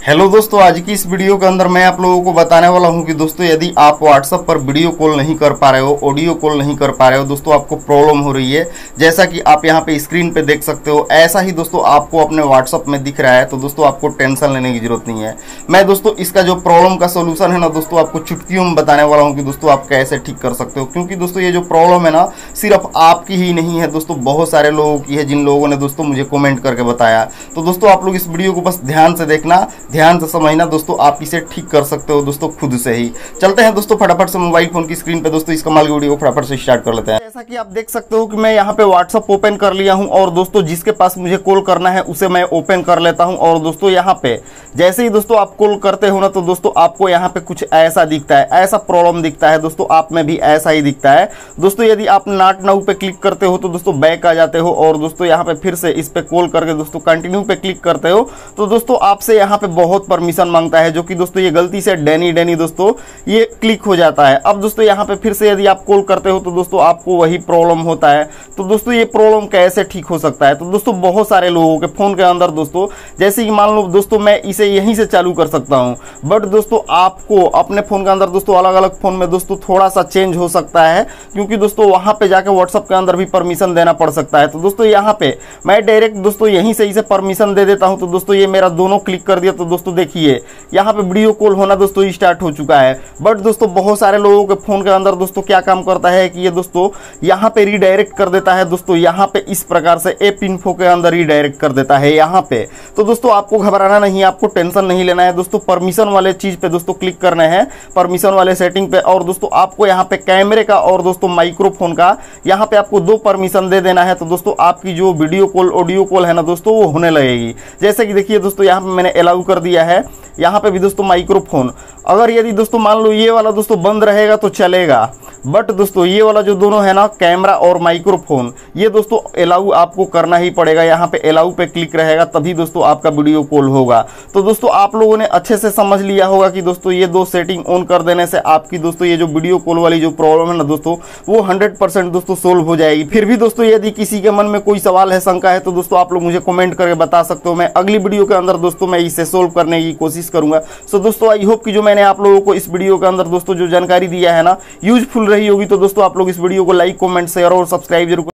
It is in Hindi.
हेलो दोस्तों, आज की इस वीडियो के अंदर मैं आप लोगों को बताने वाला हूं कि दोस्तों यदि आप व्हाट्सएप पर वीडियो कॉल नहीं कर पा रहे हो, ऑडियो कॉल नहीं कर पा रहे हो, दोस्तों आपको प्रॉब्लम हो रही है। जैसा कि आप यहां पे स्क्रीन पे देख सकते हो, ऐसा ही दोस्तों आपको अपने व्हाट्सएप में दिख रहा है। तो दोस्तों आपको टेंशन लेने की जरूरत नहीं है। मैं दोस्तों इसका जो प्रॉब्लम का सोल्यूशन है ना दोस्तों, आपको चुटकियों में बताने वाला हूँ कि दोस्तों आप कैसे ठीक कर सकते हो। क्योंकि दोस्तों ये जो प्रॉब्लम है ना, सिर्फ आपकी ही नहीं है दोस्तों, बहुत सारे लोगों की है, जिन लोगों ने दोस्तों मुझे कमेंट करके बताया। तो दोस्तों आप लोग इस वीडियो को बस ध्यान से देखना, ध्यान से समझना दोस्तों, आप इसे ठीक कर सकते हो दोस्तों खुद से ही। चलते हैं दोस्तों फटाफट से मोबाइल फोन की स्क्रीन पे दोस्तों इस कमाल की वीडियो को फटाफट से स्टार्ट कर लेते हैं। जैसा कि आप देख सकते हो कि मैं यहाँ पे व्हाट्सएप ओपन कर लिया हूँ और दोस्तों जिसके पास मुझे कॉल करना है उसे मैं ओपन कर लेता हूँ। और दोस्तों यहाँ पे जैसे ही दोस्तों आप कॉल करते हो ना, तो दोस्तों आपको यहाँ पे कुछ ऐसा दिखता है, ऐसा प्रॉब्लम दिखता है दोस्तों, आप में भी ऐसा ही दिखता है दोस्तों। यदि आप नॉट नाउ पे क्लिक करते हो तो दोस्तों बैक आ जाते हो और दोस्तों यहाँ पे फिर से इस पे कॉल करके दोस्तों कंटिन्यू पे क्लिक करते हो तो दोस्तों आपसे यहाँ पे बहुत परमिशन मांगता है, जो कि दोस्तों ये गलती से डैनी दोस्तों ये क्लिक हो जाता है। अब दोस्तों यहाँ पे फिर से यदि आप कॉल करते हो तो दोस्तों आपको वही प्रॉब्लम होता है। तो दोस्तों ये प्रॉब्लम कैसे ठीक हो सकता है? तो दोस्तों बहुत सारे लोगों के फोन के अंदर दोस्तों, जैसे कि मान लो दोस्तों मैं इसे यहीं से चालू कर सकता हूं, बट दोस्तों आपको अपने फोन के अंदर दोस्तों अलग अलग फोन में दोस्तों थोड़ा सा चेंज हो सकता है, क्योंकि दोस्तों वहां पे जाके व्हाट्सएप के अंदर भी परमिशन देना पड़ सकता है। तो दोस्तों यहाँ पे मैं डायरेक्ट दोस्तों यहीं से इसे परमिशन दे देता हूं। तो दोस्तों ये मेरा दोनों क्लिक कर दिया तो दोस्तों देखिए यहाँ पे वीडियो कॉल होना दोस्तों स्टार्ट हो चुका है। बट दोस्तों बहुत सारे लोगों के फोन के अंदर दोस्तों क्या काम करता है कि ये दोस्तों यहाँ पे रीडायरेक्ट कर देता है दोस्तों, यहाँ पे इस प्रकार से ऐप इन्फो के अंदर रीडायरेक्ट कर देता है यहाँ पे। तो दोस्तों आपको घबराना नहीं है, आपको टेंशन नहीं लेना है दोस्तों। परमिशन वाले चीज पे दोस्तों क्लिक करने हैं, परमिशन वाले सेटिंग पे, और दोस्तों आपको यहाँ पे कैमरे का और दोस्तों माइक्रोफोन का यहाँ पे आपको 2 परमिशन दे देना है। तो दोस्तों आपकी जो वीडियो कॉल ऑडियो कॉल है ना दोस्तों वो होने लगेगी। जैसे कि देखिए दोस्तों यहाँ पे मैंने अलाउ कर दिया है, यहाँ पे भी दोस्तों माइक्रोफोन। अगर यदि दोस्तों मान लो ये वाला दोस्तों बंद रहेगा तो चलेगा, बट दोस्तों ये वाला जो दोनों है ना, कैमरा और माइक्रोफोन, ये दोस्तों अलाउ आपको करना ही पड़ेगा। यहाँ पे अलाउ पे क्लिक रहेगा तभी दोस्तों आपका वीडियो कॉल होगा। तो दोस्तों आप लोगों ने अच्छे से समझ लिया होगा कि दोस्तों ये 2 सेटिंग ऑन कर देने से आपकी दोस्तों ये जो वीडियो कॉल वाली जो प्रॉब्लम है ना दोस्तों, वो 100% दोस्तों सोल्व हो जाएगी। फिर भी दोस्तों यदि किसी के मन में कोई सवाल है, शंका है, तो दोस्तों आप लोग मुझे कमेंट करके बता सकते हो। मैं अगली वीडियो के अंदर दोस्तों मैं इसे सोल्व करने की कोशिश करूंगा। सो दोस्तों आई होप कि जो मैंने आप लोगों को इस वीडियो के अंदर दोस्तों जो जानकारी दिया है ना, यूजफुल रही होगी। तो दोस्तों आप लोग इस वीडियो को लाइक, कमेंट, शेयर और सब्सक्राइब जरूर